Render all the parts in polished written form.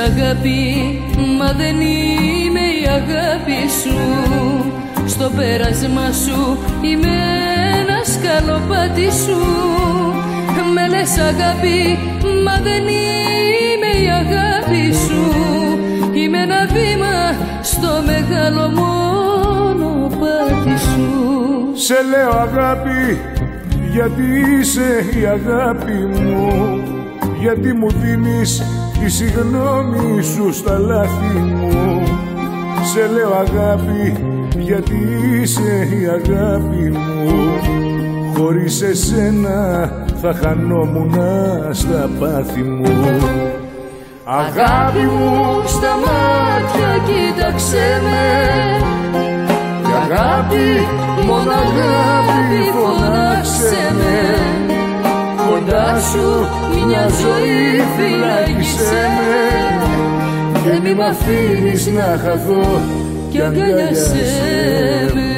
αγάπη, μα δεν είμαι η αγάπη σου. Στο πέρασμα σου είμαι ένα σκαλοπάτι σου. Με λες αγάπη, μα δεν είμαι η αγάπη σου. Είμαι ένα βήμα στο μεγάλο μονοπάτι σου. Σε λέω αγάπη, γιατί είσαι η αγάπη μου. Γιατί μου δίνεις τη συγγνώμη σου στα λάθη μου. Σε λέω αγάπη, γιατί είσαι η αγάπη μου. Χωρίς εσένα θα χανόμουνα στα πάθη μου. Αγάπη μου, στα μάτια κοίταξέ με. Και αγάπη, μόνο αγάπη φωνάξε με. Κοντά σου μια ζωή φυλάκισέ με. Και μη μ' αφήνεις να χαθώ κι αγκαλιάσέ με.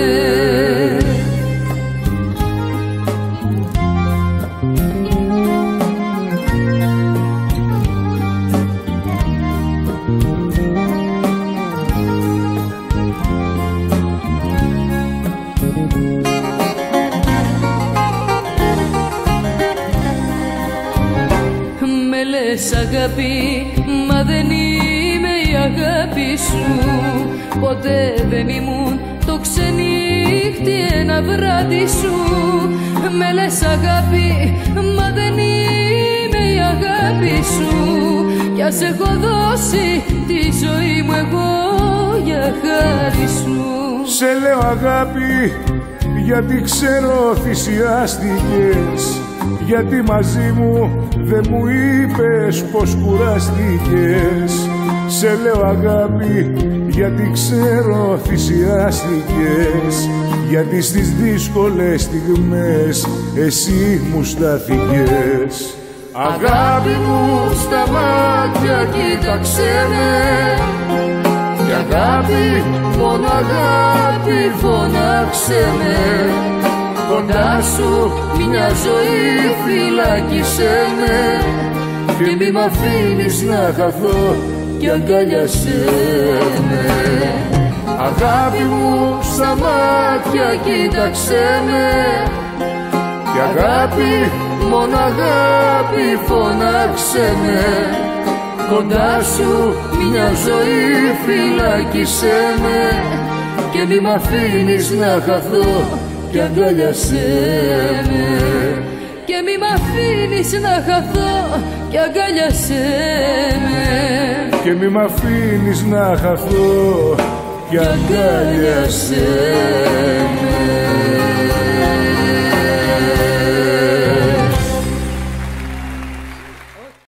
Με λες αγάπη, μα δεν είμαι η αγάπη σου. Ποτέ δεν ήμουν το ξενύχτη ένα βράδυ σου. Με λες αγάπη, μα δεν είμαι η αγάπη σου. Κι ας έχω δώσει τη ζωή μου εγώ για χάρη σου. Σε λέω αγάπη, γιατί ξέρω θυσιάστηκες. Γιατί μαζί μου δεν μου είπες πως κουράστηκες. Σε λέω αγάπη, γιατί ξέρω θυσιάστηκες. Γιατί στις δύσκολες στιγμές εσύ μου στάθηκες. Αγάπη μου, στα μάτια κοίταξέ με. Και αγάπη, μόνο αγάπη φωνάξε με. Κοντά σου μια ζωή φυλάκισέ με. Και μη μ' αφήνεις να χαθώ κι αγκαλιάσέ με. Αγάπη μου, στα μάτια κοίταξέ με. Και αγάπη, μόνο αγάπη φωνάξε με. Κοντά σου μια ζωή φυλάκισέ με. Και μη μ' αφήνεις να χαθώ κι αγκαλιάσέ με. Και μη μ' αφήνεις να χαθώ κι αγκαλιάσέ με. Και μη μ' αφήνεις να χαθώ κι αγκαλιάσέ με.